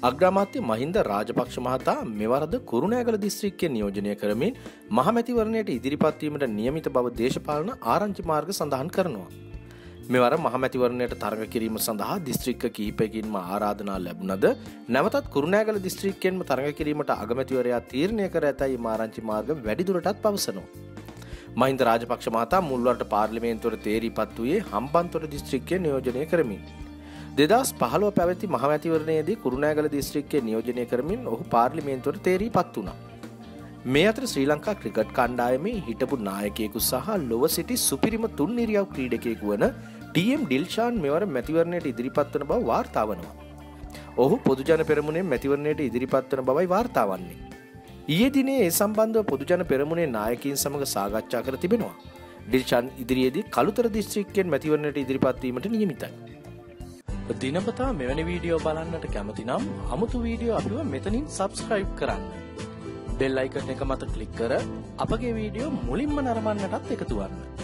අග්‍රාමාත්‍ය මහින්ද රාජපක්ෂ මහතා මෙවරද කුරුණෑගල දිස්ත්‍රික්කයේ නියෝජනය කරමින් මහමැතිවරණයට ඉදිරිපත් වීමට නියමිත බව දේශපාලන ආරංචි මාර්ග සඳහන් කරනවා. මෙවර මහමැතිවරණයට තරඟ කිරීම සඳහා දිස්ත්‍රික්ක කිහිපයකින්ම ආරාධනා ලැබුණද නැවතත් කුරුණෑගල දිස්ත්‍රික්කයෙන්ම තරඟ කිරීමට අගමැතිවරයා තීරණය කර ඇතැයි ආරංචි මාර්ග වැඩිදුරටත් පවසනවා. මහින්ද රාජපක්ෂ මහතා මුල්වරට පාර්ලිමේන්තුවට තේරීපත් වූයේ හම්බන්තොට දිස්ත්‍රික්කයේ නියෝජනය කරමින් 2015 පැවති මහමැතිවරණයේදී කුරුණෑගල දිස්ත්‍රික්කයේ නියෝජනය කරමින් ඔහු පාර්ලිමේන්තුවට තේරීපත් වුණා. මේ අතර ශ්‍රී ලංකා ක්‍රිකට් කණ්ඩායමේ හිටපු නායකයෙකු සහ ලොව සිටි සුපිරිම තුන් නිරියව් ක්‍රීඩකයෙකු වන ටීඑම් ඩිල්ෂාන් මෙවර මැතිවරණයට ඉදිරිපත් වන බව වාර්තා වනවා. ඔහු පොදුජන පෙරමුණේ මැතිවරණයට ඉදිරිපත් වන බවයි වාර්තා වන්නේ. ඊයේ දිනේ ඒ සම්බන්ධව පොදුජන පෙරමුණේ නායකයින් සමග සාකච්ඡා කර තිබෙනවා. ඩිල්ෂාන් ඉදිරියේදී කළුතර දිස්ත්‍රික්කයෙන් මැතිවරණයට ඉදිරිපත් වීමට නියමිතයි. දිනපතා මෙවැනි වීඩියෝ බලන්නට කැමති නම් අමුතු වීඩියෝ අපිව මෙතනින් සබ්ස්ක්‍රයිබ් කරන්න. බෙල් අයිකන් එක මත ක්ලික් කර අපගේ වීඩියෝ මුලින්ම නරඹන්නටත් එකතු වන්න.